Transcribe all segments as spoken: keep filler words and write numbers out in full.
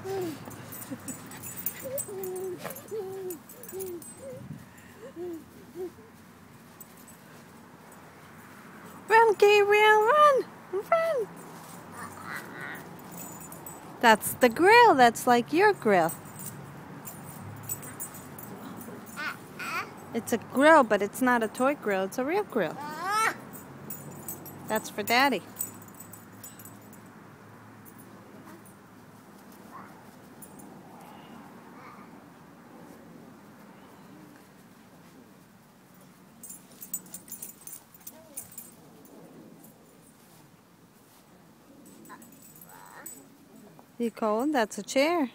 Run, Gabriel, run! Run! That's the grill. That's like your grill. It's a grill, but it's not a toy grill. It's a real grill. That's for Daddy. You cold? That's a chair.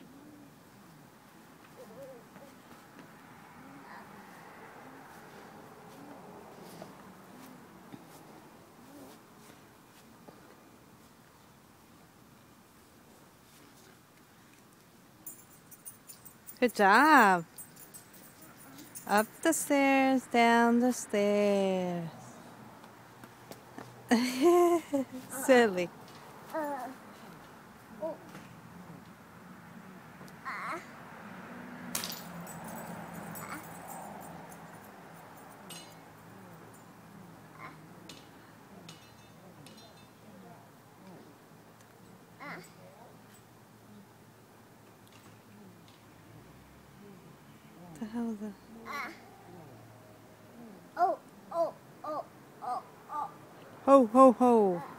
Good job. Up the stairs, down the stairs. Silly. What the hell is that? Oh, oh, oh, oh, oh. Ho, ho, ho.